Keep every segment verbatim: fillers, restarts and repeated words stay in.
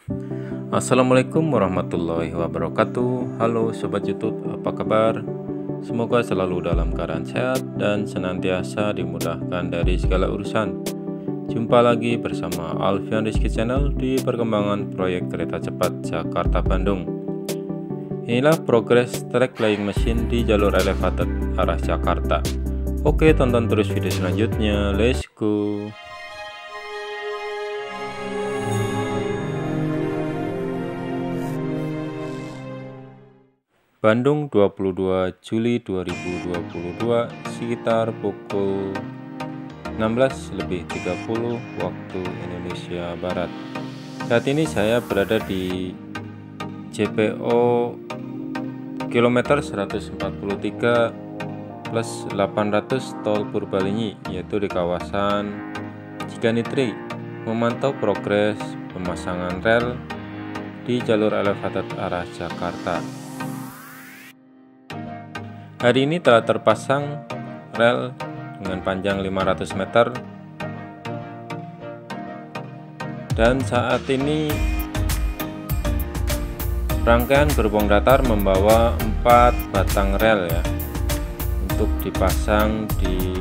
Assalamualaikum warahmatullahi wabarakatuh. Halo Sobat YouTube, apa kabar? Semoga selalu dalam keadaan sehat dan senantiasa dimudahkan dari segala urusan. Jumpa lagi bersama Alfian Rizky Channel di perkembangan proyek kereta cepat Jakarta-Bandung. Inilah progres trek laying mesin di jalur elevated arah Jakarta. Oke, tonton terus video selanjutnya, let's go. Bandung, dua puluh dua Juli dua ribu dua puluh dua, sekitar pukul enam belas lebih tiga puluh waktu Indonesia Barat. Saat ini saya berada di J P O kilometer seratus empat puluh tiga plus delapan ratus tol Purbalenyi, yaitu di kawasan Ciganitri, memantau progres pemasangan rel di jalur elevated arah Jakarta. Hari ini telah terpasang rel dengan panjang lima ratus meter, dan saat ini rangkaian gerbong datar membawa empat batang rel ya untuk dipasang di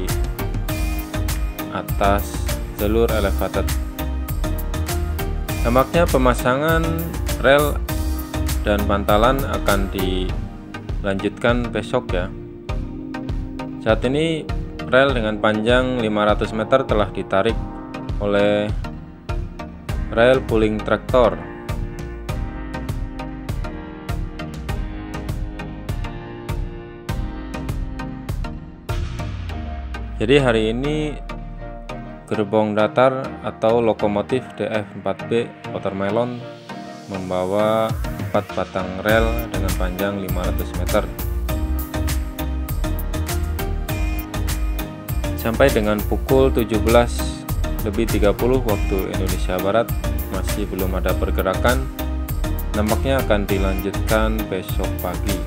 atas jalur elevated. Tampaknya pemasangan rel dan bantalan akan di lanjutkan besok ya. Saat ini rel dengan panjang lima ratus meter telah ditarik oleh rel pulling traktor. Jadi hari ini gerbong datar atau lokomotif D F empat B Watermelon membawa empat batang rel dengan panjang lima ratus meter. Sampai dengan pukul tujuh belas lebih tiga puluh waktu Indonesia Barat masih belum ada pergerakan. Nampaknya akan dilanjutkan besok pagi.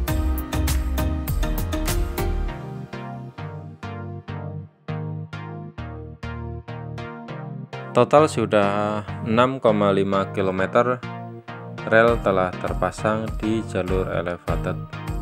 Total sudah enam koma lima kilometer rel telah terpasang di jalur elevated.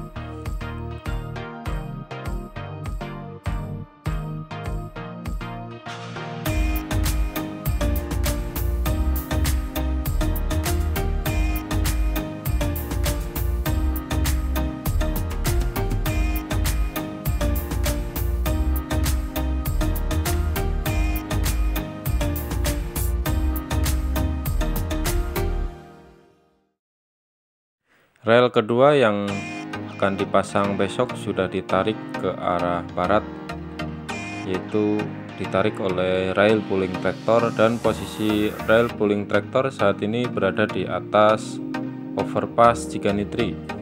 Rel kedua yang akan dipasang besok sudah ditarik ke arah barat, yaitu ditarik oleh rail pulling traktor, dan posisi rail pulling traktor saat ini berada di atas overpass Ciganitri.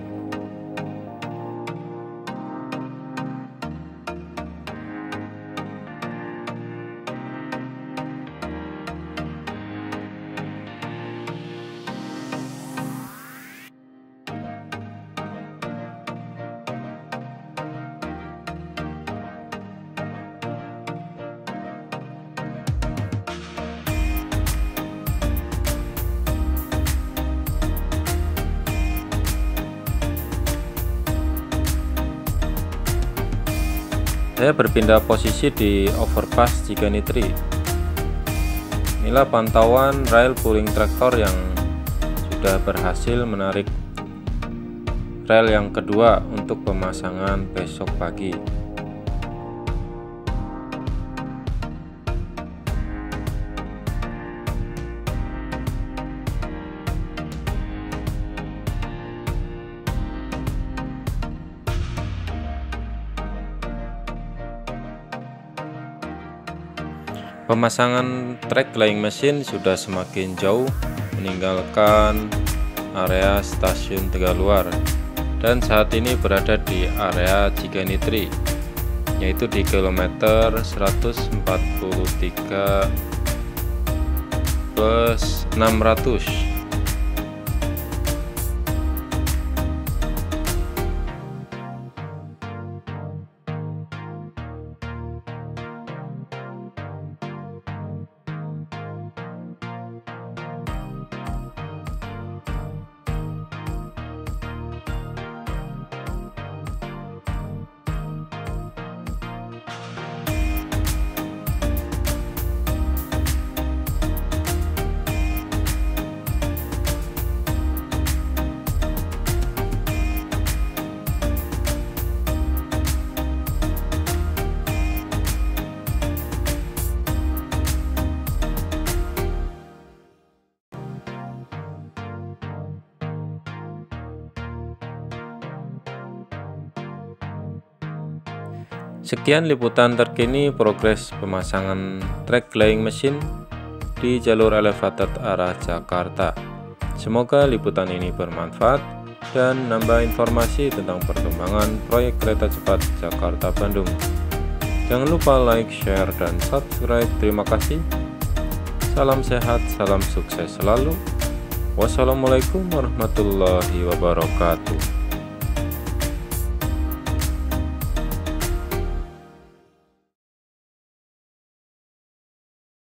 Saya berpindah posisi di overpass Ciganitri. Inilah pantauan rail pulling traktor yang sudah berhasil menarik rel yang kedua untuk pemasangan besok pagi. Pemasangan trek laying mesin sudah semakin jauh meninggalkan area stasiun Tegaluar, dan saat ini berada di area Ciganitri, yaitu di kilometer seratus empat puluh tiga plus enam ratus. Sekian liputan terkini progres pemasangan trek laying mesin di jalur elevated arah Jakarta. Semoga liputan ini bermanfaat dan nambah informasi tentang perkembangan proyek kereta cepat Jakarta-Bandung. Jangan lupa like, share, dan subscribe. Terima kasih. Salam sehat, salam sukses selalu. Wassalamualaikum warahmatullahi wabarakatuh.